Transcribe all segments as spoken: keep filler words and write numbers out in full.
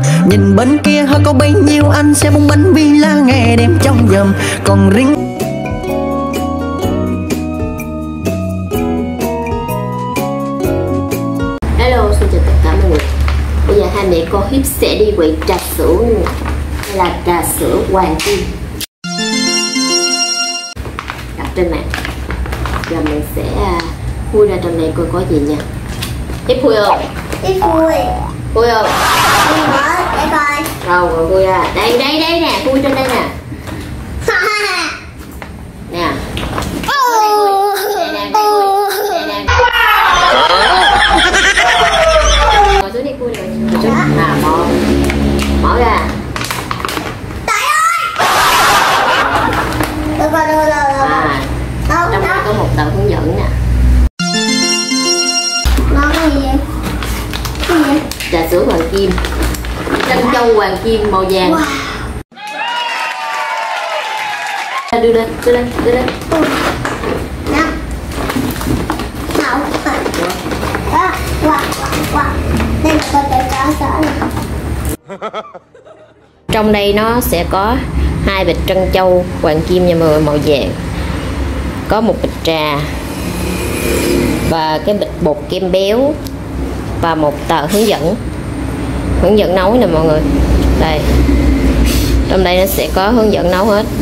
Nhìn bên kia hơi có bấy nhiêu anh sẽ bung bánh villa ngày đêm trong dầm. Còn riêng Hello, xin chào tất cả mọi người. Bây giờ hai mẹ con Hiếp sẽ đi quậy trà sữa. Đây là trà sữa Hoàng Kim, đặt trên mạng. Giờ mình sẽ khui ra trong này coi có gì nha. Hiếp khui không? Hiếp khui. Khui không? Khui mở để coi. Đâu rồi khui ra. Đây đây đây nè, khui trên đây nè. Nè. Đây nè, đây nè. Ngồi xuống đi, khui rồi. Ngồi xuống. Nào, mở. Mở ra. Trời ơi. Được rồi, được rồi, được rồi. À, trong đây có một tờ hướng dẫn nè. Nó cái gì vậy? Cái gì vậy? Trà sữa Hoàng Kim, trân châu Hoàng Kim màu vàng. Wow. Đưa lên, đưa lên, đưa lên. Nào. Nào. Wow, wow, wow. Đây là con trà sữa này. Trong đây nó sẽ có hai bịch trân châu Hoàng Kim nha mọi người, màu vàng. Có một bịch trà và cái bịch bột kem béo và một tờ hướng dẫn hướng dẫn nấu nè mọi người. Đây, trong đây nó sẽ có hướng dẫn nấu hết.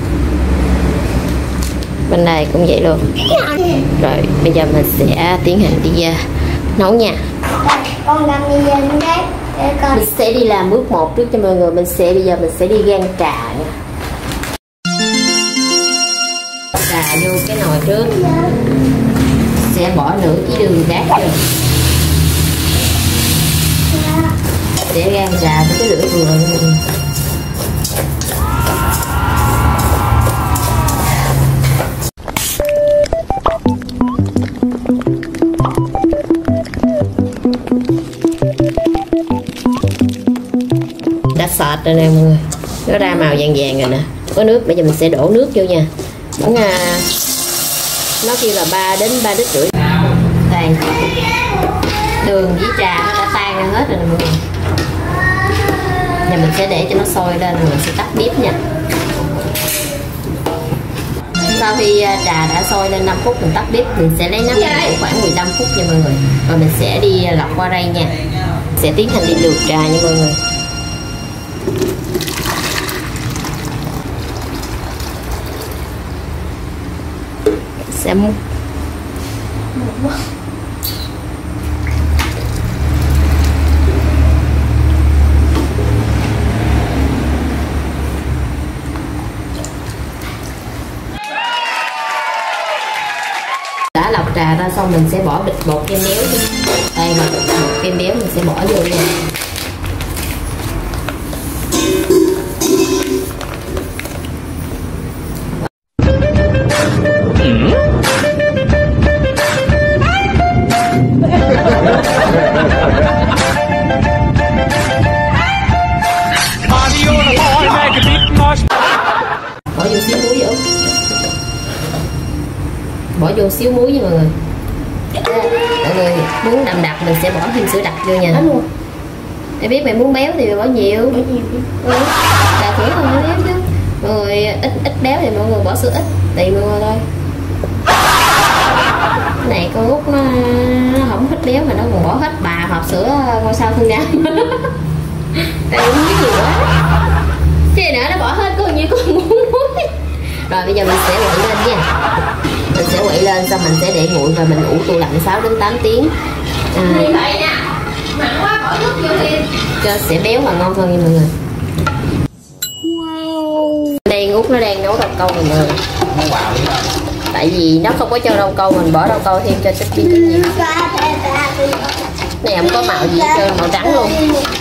Bên này cũng vậy luôn. Rồi bây giờ mình sẽ tiến hành đi uh, nấu nha. Con đang đi lên đấy để coi. Mình sẽ đi làm bước một trước cho mọi người. Mình sẽ bây giờ mình sẽ đi rang trà nha. Trà vô cái nồi trước, sẽ bỏ nửa ký đường rác vô, để rang trà với cái lửa vừa. Đã sệt rồi nè mọi người, nó ra màu vàng vàng rồi nè, có nước. Bây giờ mình sẽ đổ nước vô nha. Khoảng à, nó kêu là ba đến ba lít rưỡi. Đây, đường với trà nó đã tan ra hết rồi nè mọi người. Giờ mình sẽ để cho nó sôi lên rồi mình sẽ tắt bếp nha. Sau khi trà đã sôi lên năm phút mình tắt bếp, mình sẽ lấy nắp lên đổ khoảng mười lăm phút nha mọi người. Rồi mình sẽ đi lọc qua đây nha. Sẽ tiến hành đi luộc trà nha mọi người. Sẽ múc đã lọc trà ra xong mình sẽ bỏ bịch bột kem béo đi. Đây là bịch bột kem béo mình sẽ bỏ vô nha. Bỏ vô xíu muối vô. Bỏ vô xíu muối nha mọi người. Mọi người muốn đậm đặc mình sẽ bỏ thêm sữa đặc vô nha. Em biết mày muốn béo thì bỏ nhiều. Ừ. Trà sữa không béo chứ. Mọi người ít ít béo thì mọi người bỏ sữa ít, tùy mọi người thôi. Cái này con út nó, nó không thích béo mà nó còn bỏ hết bà hộp sữa ngôi sao thương đam. Tại uống cái nhiều quá. Cái nữa nó bỏ hết có nhiêu con muốn muối. Rồi bây giờ mình sẽ quậy lên nha. Mình sẽ quậy lên xong mình sẽ để nguội và mình ủ tủ lạnh sáu đến tám tiếng. À, vậy nè. Mặn quá bỏ nước vô đi. Cho sẽ béo và ngon hơn nha mọi người. Wow. Đây út nó đang nấu rau câu rồi mọi người. Tại vì nó không có cho rau câu, mình bỏ rau câu thêm cho chút bí chút nhiều. Này không có màu gì hết trơn, màu trắng luôn.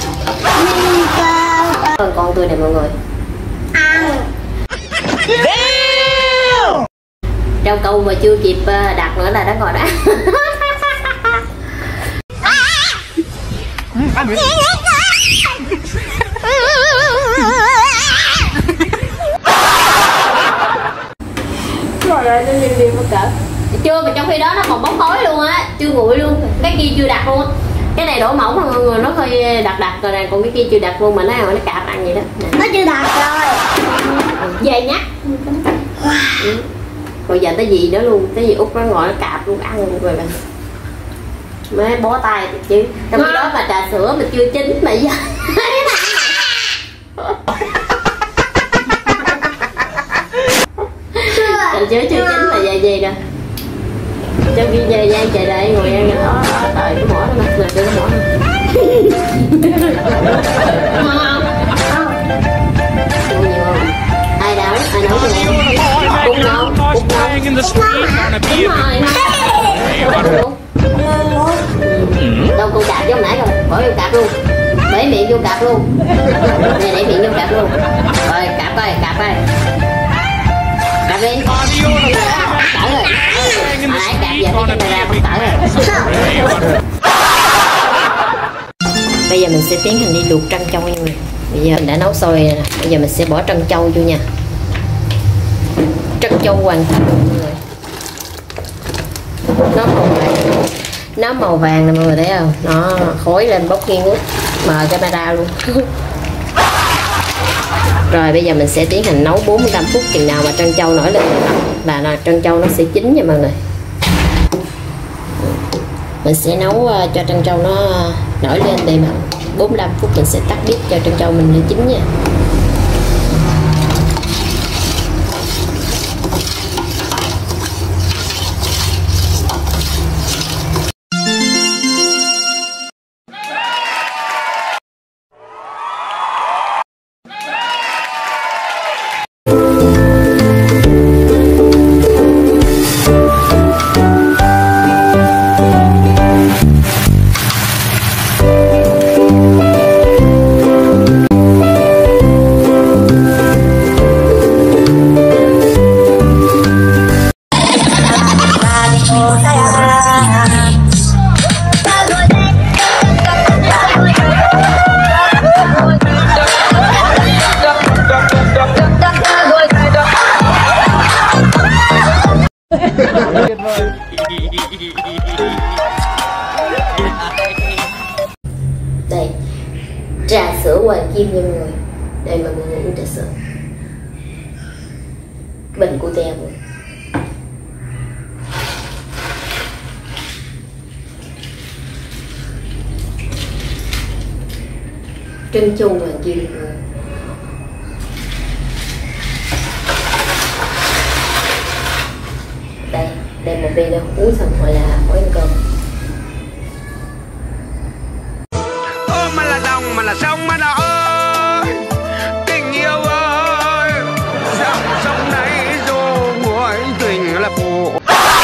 Con tươi này mọi người. Ăn. Rau câu mà chưa kịp đặt nữa là đã ngồi đã. Rồi rồi nó liêm liêm mất cỡ. Chưa mà trong khi đó nó còn bốc khói luôn á, chưa nguội luôn, cái kia chưa đặt luôn á. Cái này đổ mỏng mà mọi người, nó hơi đặc đặc rồi nè, còn cái kia chưa đặc luôn mà nó nó cạp ăn vậy đó nè. Nó chưa đặc rồi. Về nhắc. Ừ. Rồi giờ tới gì nữa luôn, tới gì út nó ngồi nó cạp luôn, ăn luôn rồi bạn. Mới bó tay chứ. Trong khi đó mà trà sữa mà chưa chín mà giờ. Trà sữa chưa chín mà về gì nè. Trong khi về gian trời đây ngồi ăn đó, trời cái mỏ nó mặt là đưa cái mỏ. Ngon không? Ngon nhiều không? Ai nấu? Ai nấu cho em? Cúc nấu, Cúc nấu. Đúng rồi. Đâu con cạp giống nãy rồi, bỏ vô cạp luôn. Để miệng vô cạp luôn. Nè để miệng vô cạp luôn. Rồi cạp coi, cạp coi. Cạp đi. Tở rồi. Hồi nãy cạp giờ thấy camera không tở rồi. Bây giờ mình sẽ tiến hành đi luộc trân châu nha mọi người. Bây giờ mình đã nấu sôi rồi nè. Bây giờ mình sẽ bỏ trân châu vô nha. Trân châu hoàn thành rồi mọi người. Nó màu vàng. Nó màu vàng nè mọi người thấy không? Nó khói lên bốc nghi ngút. Mờ camera luôn. Rồi bây giờ mình sẽ tiến hành nấu bốn mươi lăm phút, chừng nào mà trân châu nổi lên là, là trân châu nó sẽ chín nha mọi người. Mình sẽ nấu cho trân châu nó nổi lên để mà bốn mươi lăm phút mình sẽ tắt bếp cho trân châu mình nó chín nha. Đây, trà sữa hoàng kim nha mọi người. Đây mọi người uống trà sữa bình của teo rồi. Trân châu hoàng kim mọi người. Đây, đây một ly nữa, uống xong gọi là khỏi ăn cơm. Mà là đồng, mà là sông, mà là ơi, tình yêu ơi, dòng sông này dù muội tình là phụ.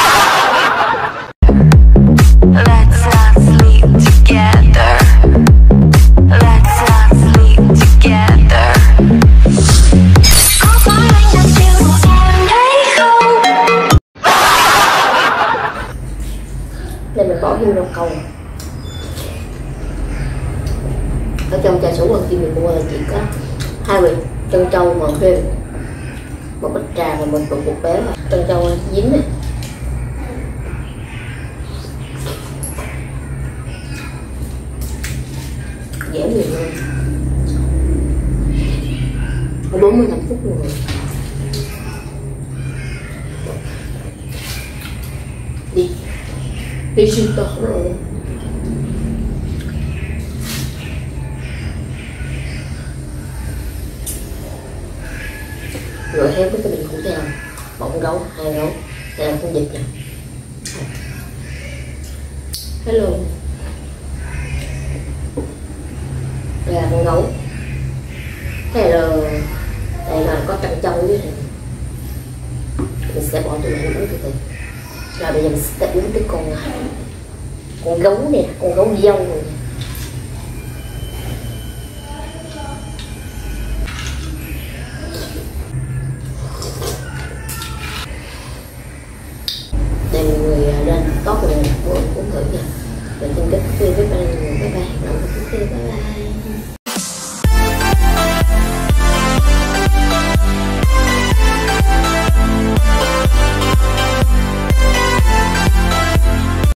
Let's not sleep together. Let's not sleep together. Có phải anh đang chịu em đấy không? Đây mình bỏ thêm rau câu. Ở trong trà sữa hoàng kim mình mua là chỉ có hai vị trân châu màu thêm, một ít trà và một bột bột béo. Trân châu dính này, dễ nhiều hơn. bốn mươi lăm phút rồi. Đi đi siêu to rồi. Rồi heo với cái bình cũng theo một gấu, hai gấu, đây là con vịt nè. Hello. Đây là con gấu. Đây là đây là có trân châu với này. Mình sẽ bỏ tụi này uống từ từ. Rồi bây giờ mình sẽ uống cái con con gấu nè, con gấu dâu này. Đây mọi người lên tốt rồi uống thử nha. Mình xin kết thúc video với ba người. Bye bye. Bye bye.